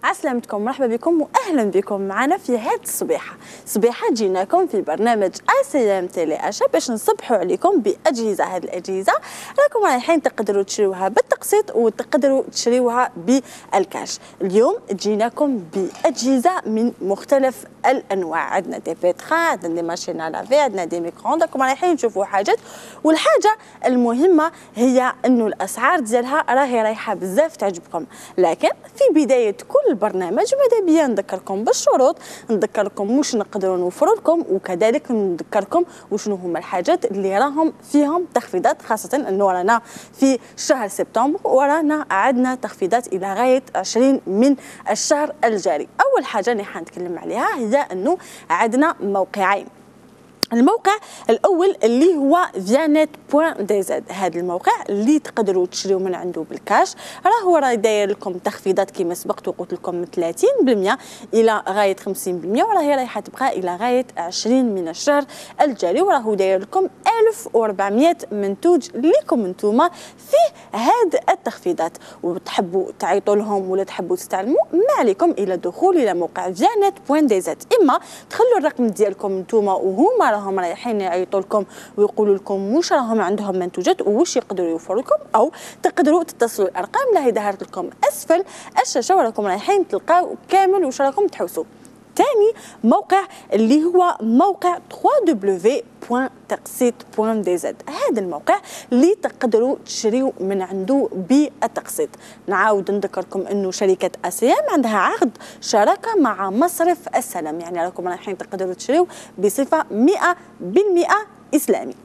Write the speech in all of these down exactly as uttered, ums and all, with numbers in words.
عسلامتكم، مرحبا بكم واهلا بكم معنا في هذه الصبيحه. صبيحه جيناكم في برنامج اسيام تيلي اشا باش نصبحوا عليكم باجهزه. هذه الاجهزه راكم رايحين تقدروا تشريوها بالتقسيط وتقدروا تشريوها بالكاش. اليوم جيناكم باجهزه من مختلف الانواع، عندنا دي بيترا، عندنا دي ماشين على لافي، عندنا دي ميكرووند. راكم رايحين تشوفوا حاجات، والحاجه المهمه هي انه الاسعار ديالها راهي رايحه بزاف تعجبكم. لكن في بدايه كل برنامج ماذا بيا نذكركم بالشروط، نذكركم واش نقدروا نوفروا لكم، وكذلك نذكركم وشنو هما الحاجات اللي راهم فيهم تخفيضات، خاصه انه رانا في شهر سبتمبر ورانا عندنا تخفيضات الى غايه عشرين من الشهر الجاري. اول حاجه اللي حنتكلم عليها هي انه عندنا موقعين. الموقع الاول اللي هو فيانيت بوان دي زد، هذا الموقع اللي تقدروا تشريو من عنده بالكاش، راه هو راه داير لكم تخفيضات كما سبقت وقلت لكم من ثلاثين بالمئة الى غايه خمسين بالمئة، وراهي رايحه تبقى الى غايه عشرين من الشهر الجاري، وراه داير لكم ألف وأربعمئة منتوج لكم انتوما في هذه التخفيضات. وتحبوا تعيطوا لهم ولا تحبوا تستعلموا، ما عليكم الا الدخول الى موقع فيانيت بوان دي زد، اما تخلوا الرقم ديالكم انتوما وهما راهم رايحين يعيطوا لكم ويقولوا لكم واش راهم عندهم منتوجات وواش يقدروا يوفروا لكم، او تقدروا تتصلوا الارقام اللي ظهرت لكم اسفل الشاشه وراكم رايحين تلقاو كامل واش راكم تحوسوا. ثاني موقع اللي هو موقع دبليو دبليو دبليو بوان تقسيط بوان دي زد، هذا الموقع اللي تقدروا تشريو من عنده بالتقسيط. نعاود نذكركم انه شركه اسيام عندها عقد شراكه مع مصرف السلام، يعني راكم رايحين تقدروا تشريو بصفه مئة بالمئة اسلامي.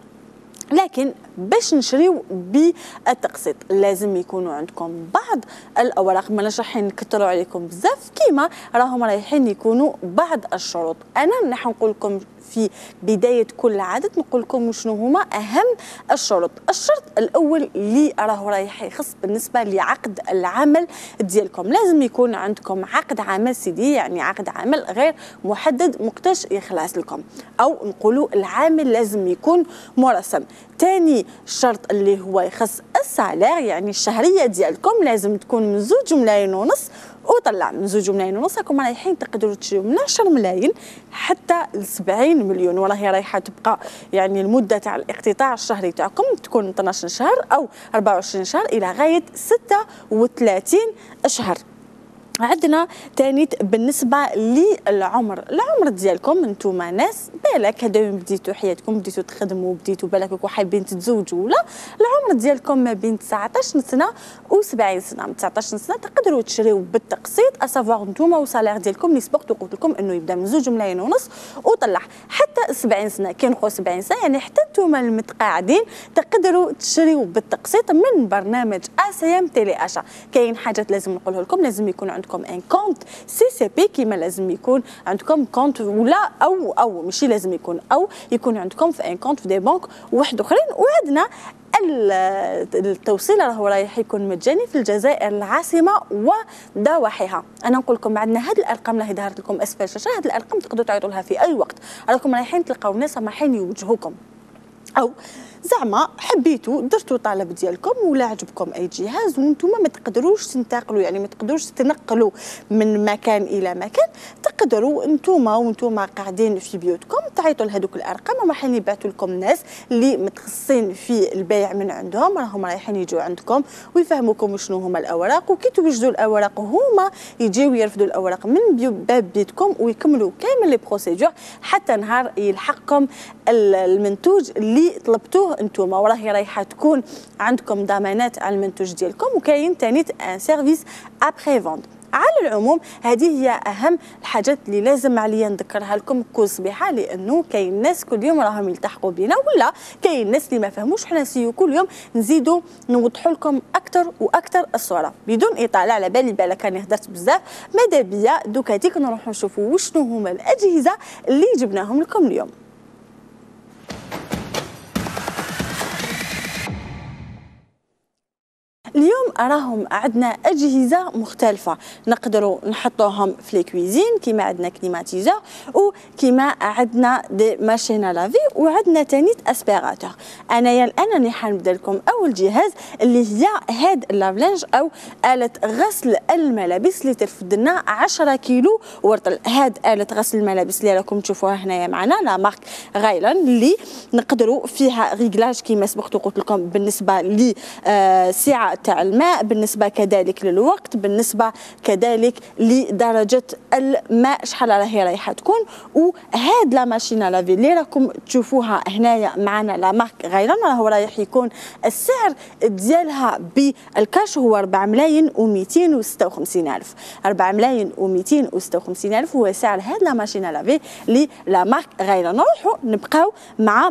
لكن باش نشريو بالتقسيط لازم يكونوا عندكم بعض الاوراق، ماناش رايحين نكثروا عليكم بزاف، كيما راهم رايحين يكونوا بعض الشروط. انا راح نقول لكم في بدايه كل عدد نقول لكم شنو هما اهم الشروط. الشرط الاول اللي راهو رايح يخص بالنسبه لعقد العمل ديالكم، لازم يكون عندكم عقد عمل سيدي، يعني عقد عمل غير محدد مقتاش يخلص لكم، او نقولوا العامل لازم يكون مرسم. ثاني شرط اللي هو يخص السالير، يعني الشهريه ديالكم لازم تكون من زوج ملايين ونص وطلع. من زوج ملايين ونص راكم رايحين تقدروا تشريو من عشرة ملايين حتى ل سبعين مليون، وراهي رايحه تبقى يعني المده تاع الاقتطاع الشهري تاعكم تكون اثنا عشر شهر او أربعة وعشرين شهر الى غايه ستة وثلاثين شهر. عندنا ثاني بالنسبه للعمر، العمر ديالكم انتوما ناس بالك هذا بديتوا حياتكم، بديتوا تخدموا، بديتوا بالك راكم حابين تتزوجوا، ولا العمر ديالكم ما بين تسعطاش سنه و سبعين سنه. من تسعطاش سنه تقدروا تشريو بالتقسيط، اسافوار انتوما والسالير ديالكم اللي سبقت وقلت لكم انه يبدا من زوج ملايين ونص وطلع حتى سبعين سنه. كي نقول سبعين سنه يعني حتى انتوما المتقاعدين تقدروا تشريو بالتقسيط من برنامج اسيام تيلي اشا. كاين حاجات لازم نقولها لكم، لازم يكون عندكم ان كونت سي سي بي، كيما لازم يكون عندكم كونت ولا او او ماشي لازم يكون او يكون عندكم في ان كونت في دي بنك واحد اخرين. وعندنا التوصيل راهو رايح يكون مجاني في الجزائر العاصمه وضواحيها. انا نقول لكم عندنا هذه الارقام اللي ظهرت لكم اسفل الشاشه، هذه الارقام تقدروا تعيطوا لها في اي وقت، راكم رايحين تلقاو ناس رايحين يوجهوكم، او زعما حبيتوا درتوا طلب ديالكم ولا عجبكم اي جهاز وانتم ما تقدروش تنتقلوا، يعني ما تقدروش تنقلوا من مكان الى مكان، تقدروا انتم وانتم قاعدين في بيوتكم تعيطوا لهذوك الارقام، راح يبعثوا لكم ناس اللي متخصصين في البيع من عندهم، راهم رايحين يجوا عندكم ويفهموكم شنو هما الاوراق، وكي توجدوا الاوراق هما يجيو يرفدوا الاوراق من باب بيتكم ويكملوا كامل لي بروسيدور حتى نهار يلحقكم المنتوج اللي طلبتوه انتم، وراهي رايحه تكون عندكم ضمانات على المنتوج ديالكم، وكاين ثاني ان سيرفيس ابري فوند. على العموم هذه هي اهم الحاجات اللي لازم عليا نذكرها لكم كل صبيحه، لانه كاين ناس كل يوم راهم يلتحقوا بنا، ولا كاين ناس اللي ما فهموش، حنا سيو كل يوم نزيدوا نوضحوا لكم اكثر واكثر الصوره بدون اطاله. على بالي بالك راني هدرت بزاف، ماذا بيا دوكاتيك نروحوا نشوفوا وشنو هما الاجهزه اللي جبناهم لكم اليوم. اليوم راهم عندنا اجهزه مختلفه نقدروا نحطوهم في الكويزين كيما عندنا كليماتيزور وكيما عندنا دي ماشين لافي وعندنا تاني اسبيراتور. انايا الان راني حنبدا لكم اول جهاز اللي هي هاد اللافلانج او آلة غسل الملابس اللي ترفد لنا عشرة كيلو ورطل. هاد آلة غسل الملابس اللي راكم تشوفوها هنايا معنا لا مارك غايلان اللي نقدروا فيها ريغلاج كيما سبقت قلت لكم بالنسبه لسعه تاع الماء، بالنسبه كذلك للوقت، بالنسبه كذلك لدرجه الماء شحال راهي رايحه تكون. وهاد لا ماشين لافي اللي راكم تشوفوها هنايا معنا لا مارك غايلان راهو رايح يكون السعر ديالها بالكاش هو أربعة ملايين ومئتين وستة وخمسين ألف. أربعة ملايين ومئتين وستة وخمسين ألف هو سعر هاد لا ماشين لافي اللي لا مارك غايلان. نروحوا نبقاو مع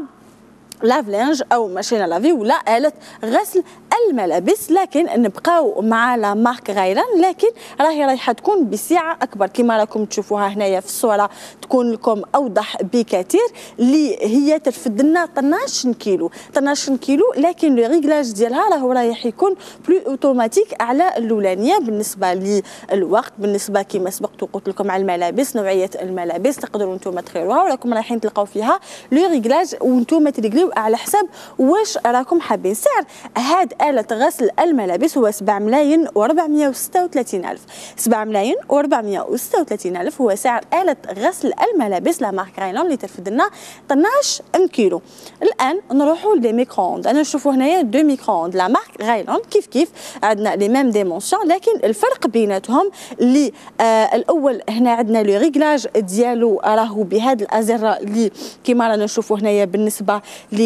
لافلانج او ماشين لافي ولا آلة غسل الملابس، لكن نبقاو مع لا مارك غايلان لكن راهي رايحه تكون بسعه اكبر كما راكم تشوفوها هنايا في الصوره تكون لكم اوضح بكثير اللي هي ترفد لنا اثناش كيلو اثناش كيلو، لكن لو ريغلاج ديالها راهو رايح يكون بلو اوتوماتيك على الاولانيه بالنسبه للوقت، بالنسبه كما سبقت وقلت لكم على الملابس نوعيه الملابس تقدروا نتوما تخيروها وراكم رايحين تلقاو فيها لو ريغلاج وانتم تريغليو على حسب واش راكم حابين. سعر هاد آلة غسل الملابس هو سبعة ملايين وأربعمائة وستة وثلاثين ألف. سبعة ملايين وأربعمائة وستة وثلاثين ألف هو سعر آلة غسل الملابس لا مارك غايلان اللي ترفد لنا اثناش كيلو. الان نروحوا لدي ميكرووند. انا نشوفوا هنايا دو ميكرووند لا مارك غايلان كيف كيف عندنا لي ميم ديمونسيون، لكن الفرق بيناتهم اللي آه الاول هنا عندنا لو ريغلاج ديالو راهو بهذه الازره اللي كيما رانا نشوفوا هنايا بالنسبه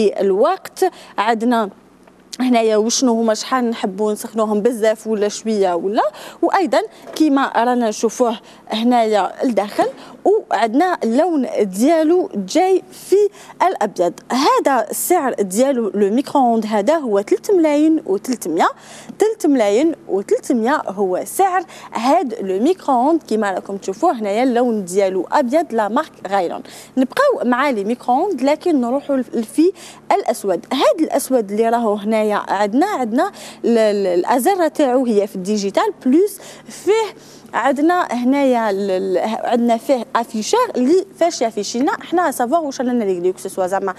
للوقت عندنا هنايا وشنو هما شحال نحبوا نسخنوهم بزاف ولا شويه ولا، وايضا كيما رانا نشوفوه هنايا الداخل وعندنا اللون ديالو جاي في الابيض. هذا السعر ديالو لو ميكرووند هذا هو ثلاثة ملايين وثلاثمائة ثلاثة ملايين وثلاثمائة هو سعر هذا لو ميكرووند كيما راكم تشوفوه هنايا اللون ديالو ابيض لا مارك غايلان. نبقاو مع لي ميكرووند لكن نروحوا في الاسود. هذا الاسود اللي راهو هنايا عندنا عندنا الازره تاعو هي في الديجيتال بلوس فيه عندنا هنايا عندنا فيه افيشير اللي فاش يافيشينا حنا سافوار واش رانا نريغليو كسوا زعما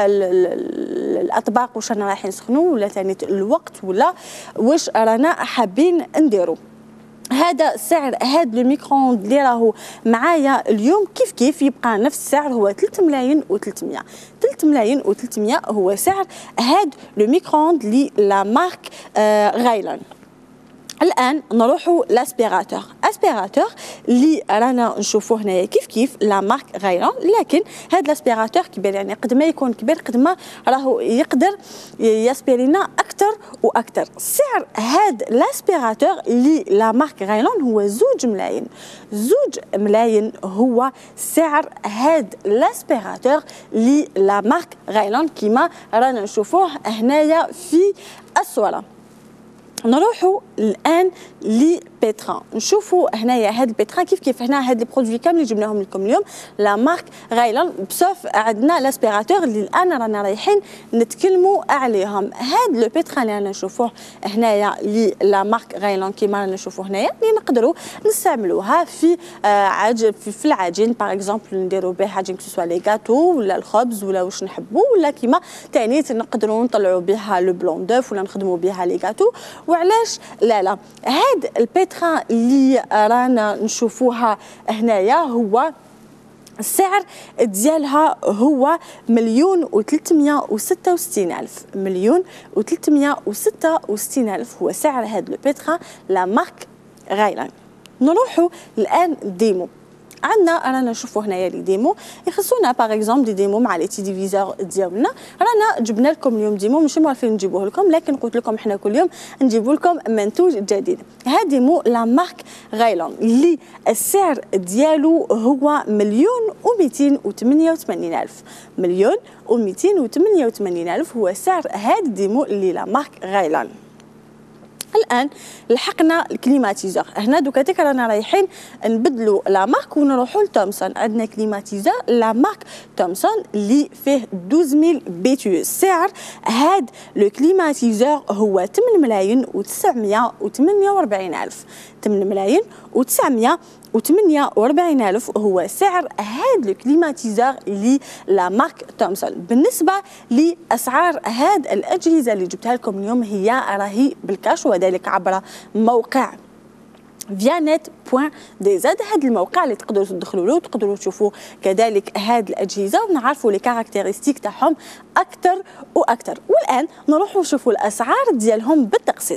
الاطباق واش رانا رايحين نسخنوا ولا ثاني الوقت ولا واش رانا حابين نديروا. هذا سعر هذا لو ميكرووند اللي راهو معايا اليوم كيف كيف يبقى نفس السعر هو ثلاثة ملايين وثلاثمائة. ثلاثة ملايين وثلاثمائة هو سعر هذا لو ميكرووند اللي لا مارك آه غايلان. الان نروحوا لاسبيراتور. اسبيراتور اللي رانا نشوفوه هنايا كيف كيف لا مارك غايلان، لكن هذا الاسبيراتور كبير يعني قد ما يكون كبير قد ما راهو يقدر يسبيرينا اكثر واكثر. سعر هذا الاسبيراتور اللي لا مارك غايلان هو زوج ملايين زوج ملايين هو سعر هذا الاسبيراتور اللي لا مارك غايلان كيما رانا نشوفوه هنايا في الصوره. نروحوا الان لبيتران نشوفوا هنايا هاد البيتران كيف كيف هنا هاد لي برودوي كاملين جبناهم لكم اليوم لا مارك غايلان بصف عندنا لاسبيراتور اللي الان رانا رايحين نتكلموا عليهم. هاد لو بيتران اللي رانا نشوفوه هنايا لي لا مارك غايلان كيما رانا نشوفوه هنايا اللي نقدروا نستعملوها في آه عج في العجين باغ اكزومبل نديروا به عجين كسوا لي غاتو ولا الخبز ولا واش نحبوا ولا كيما ثاني نقدروا نطلعوا بها لو بلون دوف ولا نخدموا بها لي غاتو. وعلاش لا لا هاد البيتران اللي رانا نشوفوها هنايا هو السعر ديالها هو مليون وثلاثمائة وستة وستين ألف. مليون وثلاثمائة وستة وستين ألف هو سعر هاد البيتران لا مارك غايلان. نروحوا الان ديمو. عندنا رانا نشوفوا هنايا لي ديمو يخصونا باغ اكزومبل دي ديمو مع لي تي ديفيزور ديالنا. رانا جبنا لكم اليوم ديمو ماشي معرفين نجيبوه لكم لكن قلت لكم حنا كل يوم نجيبوا لكم منتوج جديد. هذا ديمو لا مارك غايلان اللي السعر ديالو هو مليون ومئتين وثمانية وثمانين ألف. مليون ومئتين وثمانية وثمانين ألف هو سعر هذا ديمو اللي لا مارك غايلان. الان لحقنا الكليماتيزور. هنا دوكا تك رانا رايحين نبدلوا لا مارك ونروحوا لتومسون. عندنا كليماتيزور لا مارك تومسون اللي فيه اثنا عشر بي تي. سعر هاد لو كليماتيزور هو ثمانية ملايين وتسعمائة وثمانية وأربعين ألف. ثمانية ملايين وتسعمائة وثمانية وأربعين ألف هو سعر هاد لو كليماتيزور اللي لا مارك تومسون. بالنسبه لاسعار هاد الاجهزه اللي جبتها لكم اليوم هي راهي بالكاش، وذلك عبر موقع فيانيت بوان دي زد. هذا الموقع اللي تقدروا تدخلوا له وتقدروا تشوفوا كذلك هاد الاجهزه ونعرفوا لي كاركتيرستيك تاعهم اكثر واكثر. والان نروحوا نشوفوا الاسعار ديالهم بالتقسيط.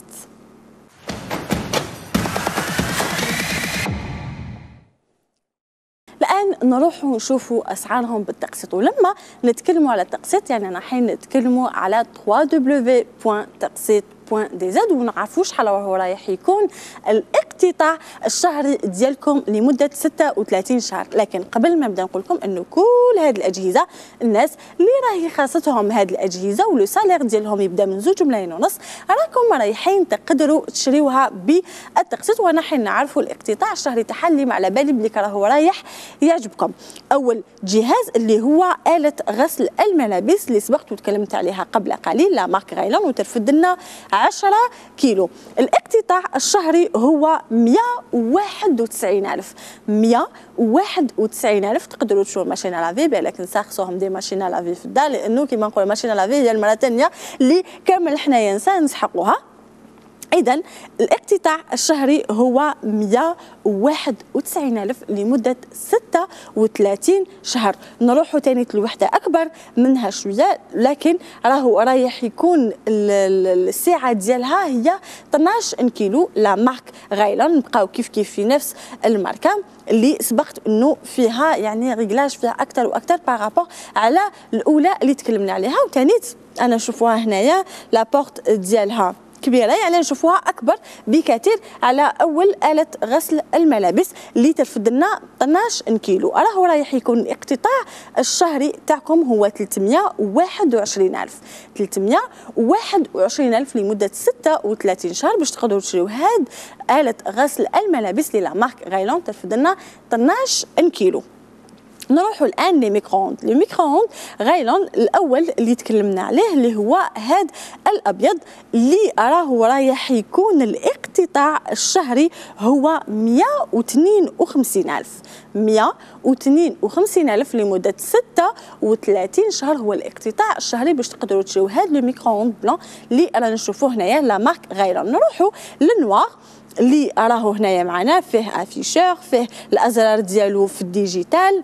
الآن نروحوا نشوفوا أسعارهم بالتقسيط. ولما نتكلموا على التقسيط يعني رايحين نتكلموا على دبليو دبليو دبليو بوان تقسيط بوان دي زد، ونعرفوا شحال راهو رايح يكون الاقتطاع الشهري ديالكم لمده ستة وثلاثين شهر. لكن قبل ما نبدا نقول لكم انه كل هذه الاجهزه الناس اللي راهي خاصتهم هذه الاجهزه ولو سالير ديالهم يبدا من زوج ملايين ونص راكم رايحين تقدروا تشريوها بالتقسيط، ونحن نعرفوا الاقتطاع الشهري تاعها اللي على بالي بلي راهو رايح يعجبكم. اول جهاز اللي هو آلة غسل الملابس اللي سبقت وتكلمت عليها قبل قليل لا مارك غايلون وترفد لنا عشرة كيلو. الاقتطاع الشهري هو مائة وواحد وتسعين ألف. مائة وواحد وتسعين ألف تقدروا تشوفوا ماشين لافي، بالك نسخصوهم دي ماشين لافي في الدار، لانه كيما نقولوا ماشين لافي هي المره الثانيه اللي كامل حنايا انسان نسحقوها. إذن الاقتطاع الشهري هو مائة وواحد وتسعين ألف لمدة ستة وثلاثين شهر. نروحوا ثاني لوحدة أكبر منها شوية، لكن راهو رايح يكون السعة ديالها هي اثناش كيلو لا مارك غايلون. نبقاو كيف كيف في نفس الماركة اللي سبقت انه فيها يعني ريغلاج فيها اكثر واكثر بارابور على الاولى اللي تكلمنا عليها. وثاني انا نشوفوها هنايا لابورت ديالها كبيره، يعني نشوفوها اكبر بكثير على اول آلة غسل الملابس اللي ترفد لنا اثناش كيلو. راهو رايح يكون الاقتطاع الشهري تاعكم هو ثلاثمائة وواحد وعشرين ألف. ثلاثمائة وواحد وعشرين ألف لمده ستة وثلاثين شهر باش تقدروا تشريو هاد آلة غسل الملابس اللي لا مارك غايلون ترفد لنا اثناش كيلو. نروحوا الان لميكرووند. لي ميكرووند غايلون الاول اللي تكلمنا عليه اللي هو هاد الابيض اللي راهو رايح يكون الاقتطاع الشهري هو مائة واثنين وخمسين ألف. مائة واثنين وخمسين ألف لمده ستة وثلاثين شهر هو الاقتطاع الشهري باش تقدروا تشريو هاد لو ميكرووند بلون اللي رانا نشوفوه هنايا لا مارك غايلون. نروحوا للنوار اللي راهو هنايا معنا فيه افيشور، فيه الازرار ديالو في الديجيتال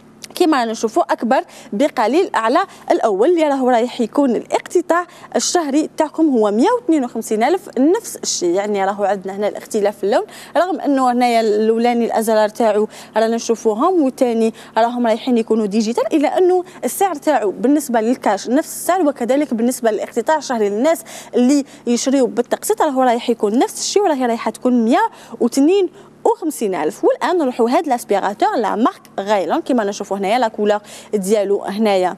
كما نشوفوا اكبر بقليل على الاول اللي راهو رايح يكون الاقتطاع الشهري تاعكم هو مائة واثنين وخمسين ألف. نفس الشيء يعني راهو عندنا هنا الاختلاف في اللون، رغم انه هنايا الاولاني الازرار تاعو رانا نشوفوهم والثاني راهم رايحين يكونوا ديجيتال، الا انه السعر تاعو بالنسبه للكاش نفس السعر، وكذلك بالنسبه للاقتطاع الشهري للناس اللي يشريوا بالتقسيط راهو رايح يكون نفس الشيء وراهي رايحه تكون مائة واثنين وخمسين ألف. والان نروحوا هاد لاسبيراتور لا مارك غايلون كما نشوفوا هنايا لا كولور ديالو هنايا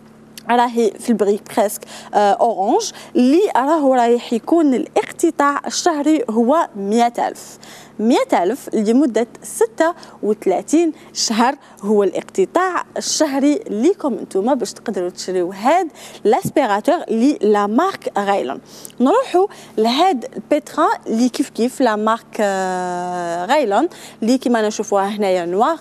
راهي في البريك بريسك آه اورانج اللي راهو رايح يكون الاقتطاع الشهري هو مائة ألف. مائة ألف لمدة ستة وثلاثين شهر هو الاقتطاع الشهري ليكم انتوما باش تقدروا تشريو هاد لاسبيراتور اللي لا مارك غايلون. نروحوا لهاد البيترا اللي كيف كيف لا مارك آه غايلون اللي كما نشوفوها هنايا نوار.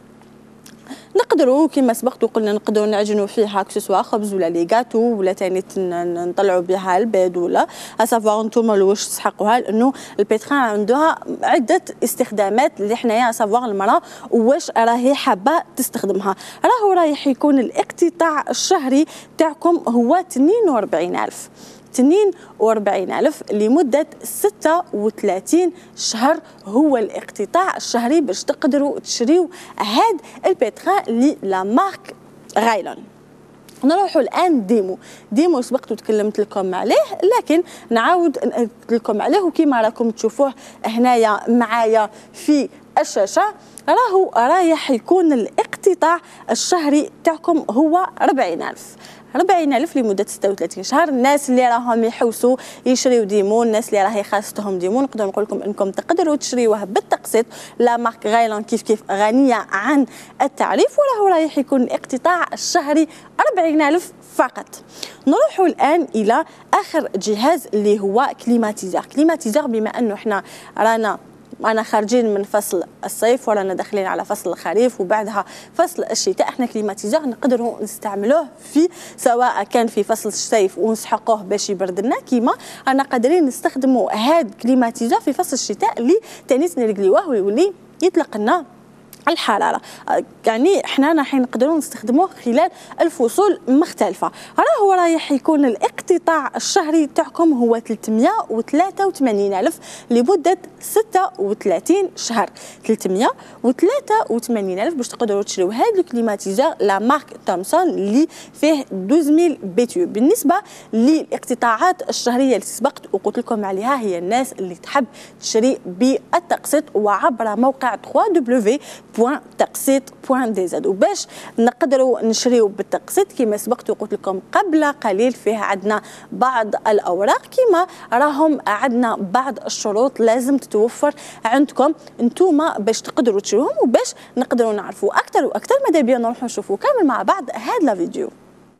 نقدروا كما سبقت وقلنا نقدروا نعجنوا فيها كسوسوا خبز ولا لي غاتو ولا ثاني نطلعوا بها البيض ولا اسافوار نتوما واش تسحقوها، لانه البيتران عندها عده استخدامات اللي حنايا اسافوار المراه واش راهي حابه تستخدمها. راهو رايح يكون الاقتطاع الشهري تاعكم هو اثنين وأربعين ألف. اثنين وأربعين ألف لمدة ستة وثلاثين شهر هو الاقتطاع الشهري باش تقدروا تشريو هاد البيتران اللي لا مارك غايلون. نروحوا الان ديمو. ديمو سبقت وتكلمت لكم عليه، لكن نعاود نقول لكم عليه وكما راكم تشوفوه هنايا معايا في الشاشه. راهو رايح يكون الاقتطاع الاقتطاع الشهري تاعكم هو أربعين ألف. أربعين ألف لمدة ستة وثلاثين شهر. الناس اللي راهم يحوسوا يشريو ديمون، الناس اللي راهي خاصتهم ديمون، نقدر نقول لكم انكم تقدروا تشريوه بالتقسيط. لا مارك غايلان كيف كيف غنيه عن التعريف، وله رايح يكون الاقتطاع الشهري أربعين ألف فقط. نروح الان الى اخر جهاز اللي هو كليماتيزور. كليماتيزور بما انه احنا رانا أنا خارجين من فصل الصيف ورانا داخلين على فصل الخريف وبعدها فصل الشتاء، احنا كليماتيزور نقدروا نستعملوه في سواء كان في فصل الصيف ونسحقوه باش يبرد لنا، كيما رانا قادرين نستخدموا هذا كليماتيزور في فصل الشتاء اللي تانيس نرقليوه ويولي يطلق لنا الحراره. يعني احنا راح نقدروا نستخدموه خلال الفصول مختلفه. راهو رايح يكون الاقتطاع الشهري تاعكم هو ثلاثمائة وثلاثة وثمانين ألف لمده ستة وثلاثين شهر. ثلاثمائة وثلاثة وثمانين ألف باش تقدروا تشريو هذا الكليماتيزور لا مارك تومسون اللي فيه اثناش ألف بيتيو. بالنسبه للاقتطاعات الشهريه اللي سبقت وقلت لكم عليها، هي الناس اللي تحب تشري بالتقسيط وعبر موقع دبليو دبليو دبليو بوان تقسيط بوان دي زد. وباش نقدروا نشريو بالتقسيط كما سبقت وقلت لكم قبل قليل، فيه عندنا بعض الاوراق كما راهم عندنا بعض الشروط لازم تتوفر عندكم انتوما باش تقدروا تشروهم وباش نقدروا نعرفوا اكثر واكثر. ماذا بينا نروحوا نشوفوا كامل مع بعض هذا الفيديو.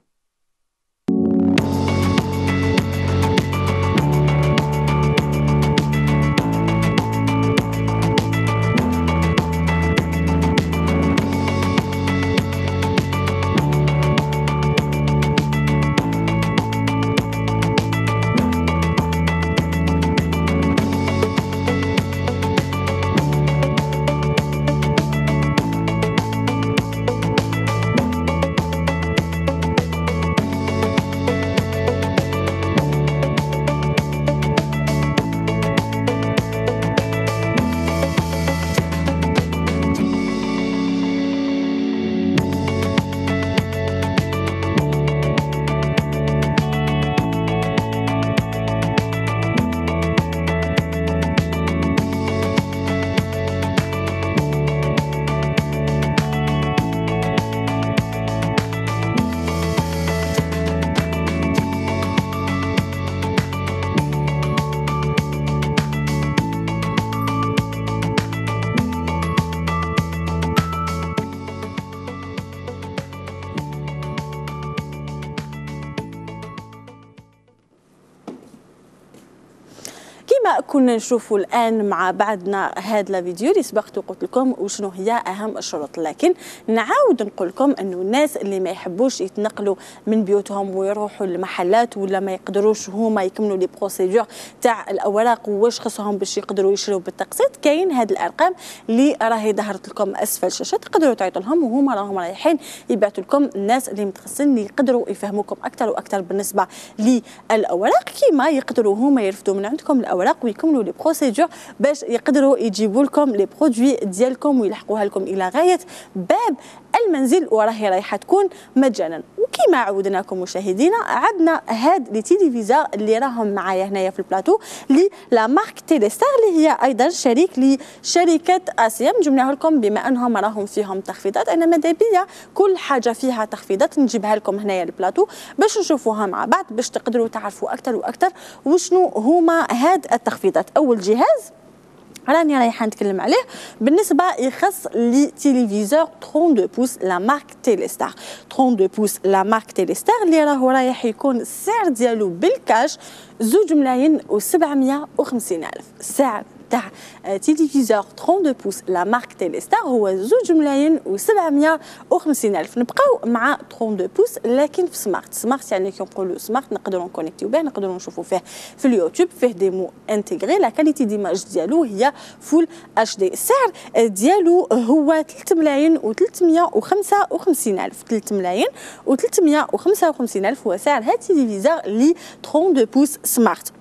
كنا نشوفوا الان مع بعضنا هذا الفيديو اللي سبقت وقلت لكم وشنو هي اهم الشروط، لكن نعاود نقول لكم انه الناس اللي ما يحبوش يتنقلوا من بيوتهم ويروحوا للمحلات ولا ما يقدروش هما يكملوا لي بروسيدور تاع الاوراق واش خصهم باش يقدروا يشريوا بالتقسيط، كاين هذه الارقام اللي راهي ظهرت لكم اسفل الشاشه تقدروا تعيطوا لهم وهما راهم رايحين يبعثوا لكم الناس اللي متخصصين اللي يقدروا يفهموكم اكثر واكثر بالنسبه للاوراق، كيما يقدروا هما يرفدوا من عندكم الاوراق ويكملوا لي بروسيدور باش يقدروا يجيبوا لكم لي برودوي ديالكم ويلحقوها لكم الى غايه باب المنزل وراهي رايحه تكون مجانا. وكما عودناكم مشاهدينا عندنا هاد لي تيليفزور اللي راهم معايا هنايا في البلاطو لي لا مارك تيليستار اللي هي ايضا شريك لشركه اسيام، جبناه لكم بما انهم راهم فيهم تخفيضات. انا ماذا بيا كل حاجه فيها تخفيضات نجيبها لكم هنايا البلاطو باش نشوفوها مع بعض باش تقدروا تعرفوا اكثر واكثر وشنو هما هاد التخفيضات. اول جهاز راني رايحه نتكلم عليه بالنسبه يخص لي تيليفزور اثنين وثلاثين بوس لا مارك تيليستار. اثنين وثلاثين بوس لا مارك تيليستار اللي راهو رايح يكون السعر ديالو بالكاش زوج ملايين وسبعمائة وخمسين ألف. السعر تاع تيليفزور اثنين وثلاثين بوس لا مارك تيليستار هو زوج ملايين وسبعمائة وخمسين ألف. نبقاو مع اثنين وثلاثين بوس لكن في سمارت. سمارت يعني كي نقولوا سمارت نقدروا نكونيكتيو به، نقدروا نشوفوا فيه في اليوتيوب، فيه ديمو انتيغري، لا كاليتي ديماج ديالو هي فول اتش دي. السعر ديالو هو ثلاثة ملايين وثلاثمائة وخمسة وخمسين ألف. ثلاثة ملايين وثلاثمائة وخمسة وخمسين ألف هو سعر هذا التلفزيون لي اثنين وثلاثين بوس سمارت.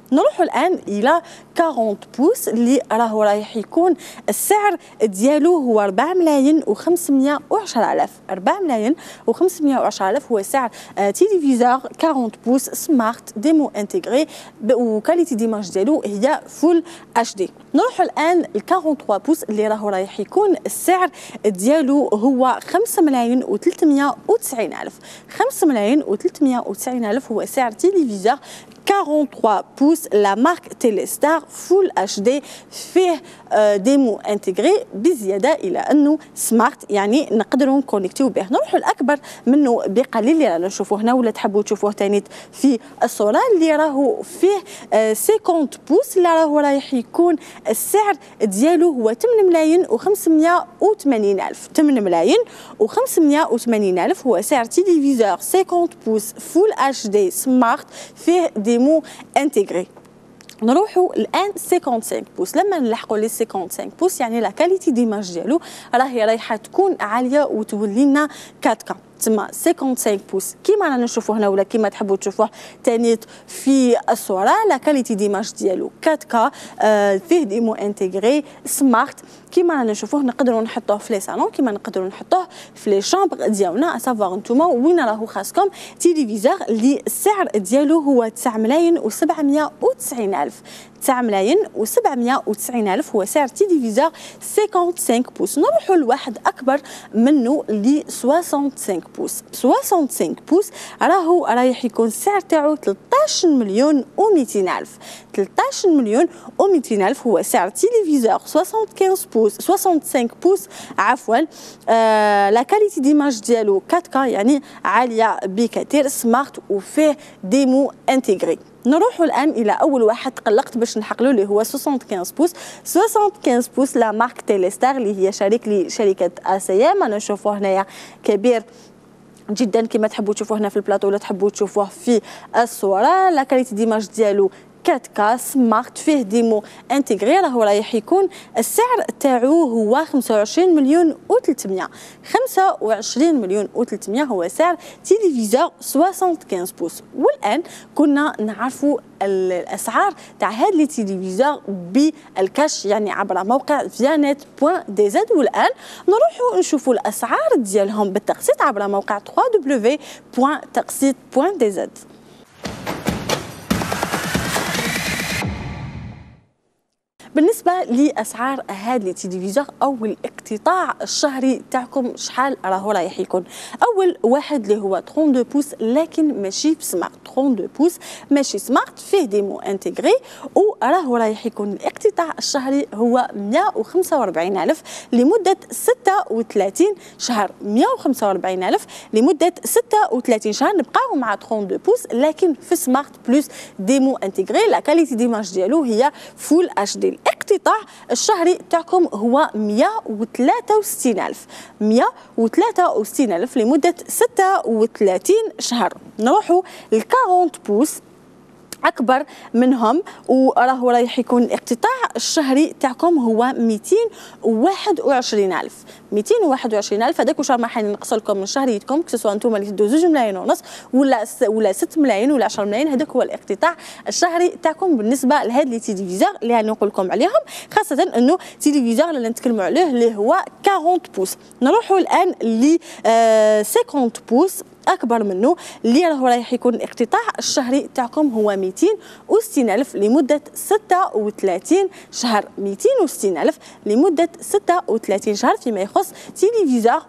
نروحوا الان الى أربعين بوس اللي راهو رايح يكون السعر ديالو هو أربعة ملايين وخمسمائة وعشرة آلاف. أربعة ملايين وخمسمائة وعشرة آلاف هو سعر آه تيليفزور أربعين بوس سمارت ديمو انتغري وكاليتي ديماج ديالو هي فول اتش دي. نروحوا الان ل ثلاثة وأربعين بوس اللي راهو رايح يكون السعر ديالو هو خمسة ملايين وثلاثمائة وتسعين ألف. خمسة ملايين وثلاثمائة وتسعين ألف هو سعر تيليفزور أربعة وأربعين بوس لا مارك تيليستار فول اتش دي فيه ديمو انتغري بزياده الى انه سمارت يعني نقدروا نكونيكتيو به. نروحوا الاكبر منه بقليل اللي رانا نشوفوه هنا ولا تحبوا تشوفوه ثاني في الصوره اللي راهو فيه خمسين بوس اللي راهو رايح يكون السعر ديالو هو ثمانية ملايين وخمسمائة وثمانين ألف. ثمانية ملايين وخمسمائة وثمانين ألف هو سعر تيليفزور خمسين بوس فول اتش دي سمارت فيه ديمو انتغري. نروحوا الان خمسة وخمسين بوس. لما نلحقوا لي خمسة وخمسين بوس يعني لا كاليتي ديماج ديالو راهي رايحه تكون عاليه وتولي لنا أربعة كا. تما خمسة وخمسين بوس كيما رانا نشوفوا هنا ولا كيما تحبوا تشوفوه ثاني في الصوره لا كاليتي ديماج ديالو أربعة كا آه فيه ديمو انتغري سمارت كيما رانا نشوفوه. نقدروا نحطوه في لي صالون كيما نقدروا نحطوه في لي شامبر ديالنا اسافوار نتوما وين راهو خاصكم تيليفزور اللي السعر ديالو هو تسعة ملايين وسبعمائة وتسعين ألف. تسعة ملايين وسبعمائة وتسعين ألف هو سعر تيليفزور خمسة وخمسين بوس. نروحوا لواحد اكبر منه ل خمسة وستين بوس. خمسة وستين بوس راهو رايح يكون السعر تاعو ثلاثطاش مليون ومئتين ألف. ثلاثطاش مليون ومئتين ألف هو سعر تيليفزور خمسة وخمسين بوس خمسة وستين بوس عفوا آه لا كاليتي ديماج ديالو أربعة كا يعني عاليه بكثير سمارت وفيه ديمو انتغري. نروحوا الان الى اول واحد تقلقت باش نحقلو اللي هو خمسة وستين بوس. خمسة وستين بوس لا مارك تيليستار اللي هي شريك لشركه اسيام. انا نشوفوه هنايا كبير جدا كما تحبوا تشوفوه هنا في البلاطو ولا تحبوا تشوفوه في الصوره. لا كاليتي ديماج ديالو أربعة كا سمارت فيه ديمو انتغري راهو رايح يكون السعر تاعو هو خمسة وعشرين مليون وثلاثمائة. خمسة وعشرين مليون وثلاثمائة هو سعر تيليفزور خمسة وستين بوس. والان كنا نعرفوا الاسعار تاع هاد لي تيليفزور بالكاش يعني عبر موقع فيانيت بوان دي زد. والان نروحوا نشوفوا الاسعار ديالهم بالتقسيط عبر موقع دبليو دبليو دبليو بوان تقسيط بوان دي زد. بالنسبه لاسعار هاد لي تيليفزور او الاقتطاع الشهري تاعكم شحال راهو رايح يكون؟ اول واحد اللي هو اثنين وثلاثين بوس لكن ماشي بسمارت. اثنين وثلاثين بوس ماشي سمارت فيه ديمو انتغري وراهو رايح يكون الاقتطاع الشهري هو مائة وخمسة وأربعين ألف لمده ستة وثلاثين شهر. مائة وخمسة وأربعين ألف لمده ستة وثلاثين شهر. نبقاو مع اثنين وثلاثين بوس لكن في سمارت بلس ديمو انتغري. لا كاليتي ديماج ديالو هي فول اتش دي. الاقتطاع الشهري تاعكم هو مائة وثلاثة وستين ألف. مائة وثلاثة وستين ألف لمدة ستة وثلاثين شهر. نروحوا ل أربعين بوس اكبر منهم وراهو رايح يكون الاقتطاع الشهري تاعكم هو مئتين وواحد وعشرين ألف. مئتين وواحد وعشرين ألف هذاك واش راح ينقص لكم من شهريتكم كسوا نتوما اللي تدوا زوج ملايين ونص ولا ولا ستة ملايين ولا عشرة ملايين. هذاك هو الاقتطاع الشهري تاعكم بالنسبه لهاد لي تيليفزور اللي راني نقول لكم عليهم، خاصه انه تيليفزور اللي نتكلموا عليه اللي هو أربعين بوس. نروحوا الان ل خمسين بوس اكبر منه اللي راهو رايح يكون الاقتطاع الشهري تاعكم هو مئتين وستين ألف لمده ستة وثلاثين شهر. مئتين وستين ألف لمده ستة وثلاثين شهر فيما يخص تيليفزور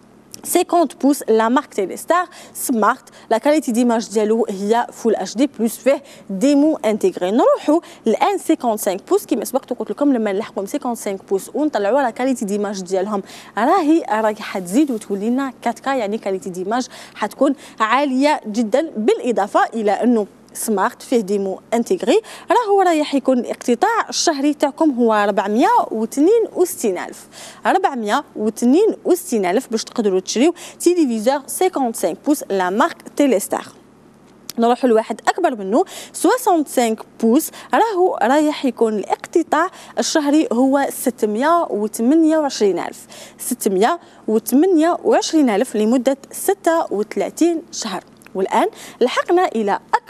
خمسين بوس لا مارك تيليستار سمارت. لا كاليتي ديماج ديالو هي فول اتش دي بلس فيه ديمو انتغري. نروحوا الان خمسين بوس كما سبقت قلت لكم لما نلحقوا خمسين بوس ونطلعوا لا كاليتي ديماج ديالهم راهي رايحه تزيد وتولي لنا أربعة كا يعني كاليتي ديماج حتكون عاليه جدا. بالاضافه الى انه سمارت فيه ديمو انتغري راهو رايح يكون الاقتطاع الشهري تاعكم هو أربعمائة واثنين وستين ألف. أربعمائة واثنين وستين ألف باش تقدروا تشريو تيليفزور خمسين بوس لا مارك تيليستار. نروحوا لواحد اكبر منه خمسين بوس راهو رايح يكون الاقتطاع الشهري هو ستمائة وثمانية وعشرين ألف. ستمائة وثمانية وعشرين ألف لمده ستة وثلاثين شهر. والان لحقنا الى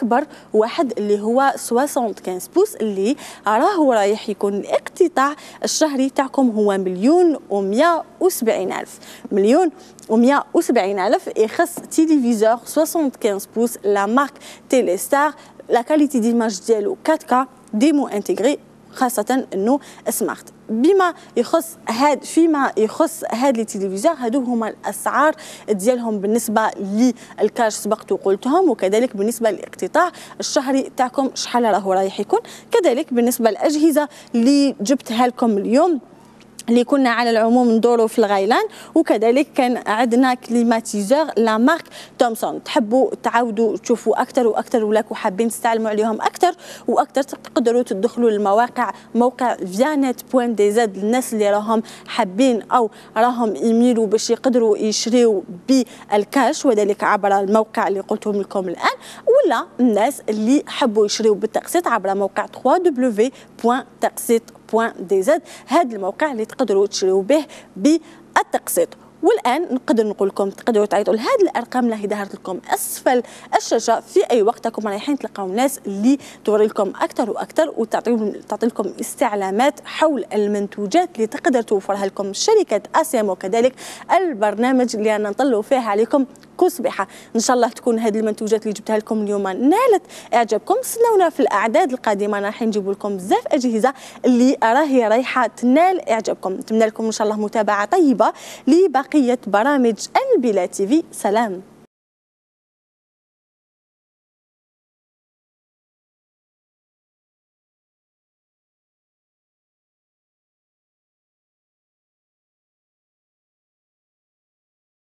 اكبر واحد اللي هو خمسة وستين بوس اللي راهو رايح يكون الاقتطاع الشهري تاعكم هو مليون ومئة وسبعين الف. مليون ومئة وسبعين الف يخص تيليفزور خمسة وستين بوس لا مارك تيلي ستار، لا كاليتي ديماج ديالو أربعة كا ديمو انتغري، خاصة انه سمارت. بما يخص هاد فيما يخص هاد لي تيليفزيون هادو هما الاسعار ديالهم بالنسبه للكاش سبقت وقلتهم، وكذلك بالنسبه للاقتطاع الشهري تاعكم شحال راهو رايح يكون. كذلك بالنسبه للاجهزه اللي جبتها لكم اليوم اللي كنا على العموم ندوروا في الغيلان، وكذلك كان عندنا كليماتيزور لا مارك تومسون. تحبوا تعاودوا تشوفوا اكثر واكثر ولاكم حابين تستعلموا عليهم اكثر واكثر، تقدروا تدخلوا للمواقع موقع فيانيت بوان دي زد للناس اللي راهم حابين او راهم يميلوا باش يقدروا يشريوا بالكاش، وذلك عبر الموقع اللي قلتهم لكم الان، ولا الناس اللي حبوا يشريوا بالتقسيط عبر موقع دبليو دبليو دبليو بوان تقسيط بوان دي زد. هذا الموقع اللي تقدروا تشريوا به بالتقسيط. والان نقدر نقول لكم تقدروا تعيطوا لهذه الارقام اللي ظهرت لكم اسفل الشاشه في اي وقت راكم رايحين تلقاو ناس اللي توري لكم اكثر واكثر وتعطيهم تعطي لكم استعلامات حول المنتوجات اللي تقدر توفرها لكم شركه اسيام، وكذلك البرنامج اللي رانا نطلوا فيه عليكم كل صبيحه. ان شاء الله تكون هذه المنتوجات اللي جبتها لكم اليوم نالت اعجابكم. استنونا في الاعداد القادمه، راح نجيب لكم بزاف اجهزه اللي راهي رايحه تنال اعجابكم. نتمنى لكم ان شاء الله متابعه طيبه لبقيه برامج البلا تيفي. سلام.